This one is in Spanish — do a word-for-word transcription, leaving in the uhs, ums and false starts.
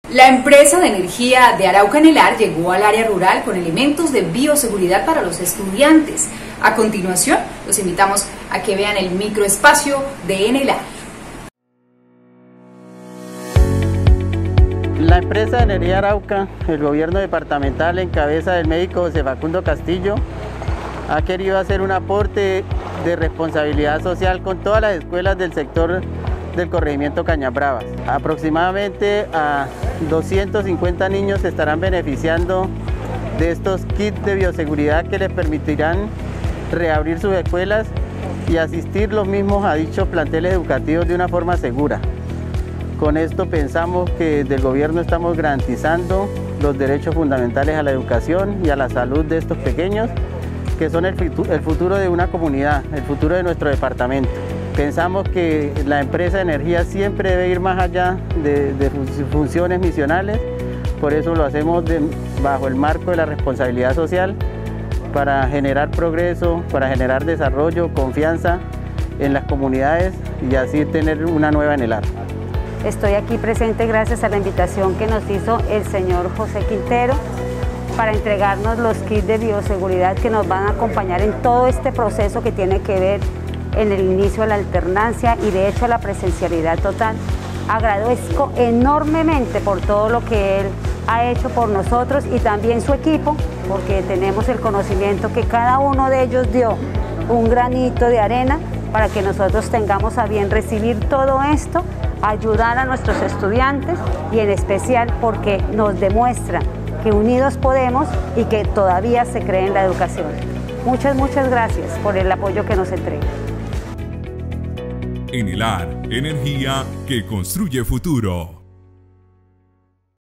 La empresa de energía de Arauca Enelar llegó al área rural con elementos de bioseguridad para los estudiantes. A continuación, los invitamos a que vean el microespacio de Enelar. La empresa de energía Arauca, el gobierno departamental en cabeza del médico José Facundo Castillo, ha querido hacer un aporte de responsabilidad social con todas las escuelas del sector del corregimiento Cañabravas. Aproximadamente a doscientos cincuenta niños se estarán beneficiando de estos kits de bioseguridad que les permitirán reabrir sus escuelas y asistir los mismos a dichos planteles educativos de una forma segura. Con esto pensamos que desde el gobierno estamos garantizando los derechos fundamentales a la educación y a la salud de estos pequeños, que son el futuro de una comunidad, el futuro de nuestro departamento. Pensamos que la empresa de energía siempre debe ir más allá de, de funciones misionales, por eso lo hacemos de, bajo el marco de la responsabilidad social, para generar progreso, para generar desarrollo, confianza en las comunidades y así tener una nueva Enelar. Estoy aquí presente gracias a la invitación que nos hizo el señor José Quintero para entregarnos los kits de bioseguridad que nos van a acompañar en todo este proceso que tiene que ver en el inicio de la alternancia y de hecho la presencialidad total. Agradezco enormemente por todo lo que él ha hecho por nosotros y también su equipo, porque tenemos el conocimiento que cada uno de ellos dio un granito de arena para que nosotros tengamos a bien recibir todo esto, ayudar a nuestros estudiantes y en especial porque nos demuestra que unidos podemos y que todavía se cree en la educación. Muchas, muchas gracias por el apoyo que nos entrega. Enelar, energía que construye futuro.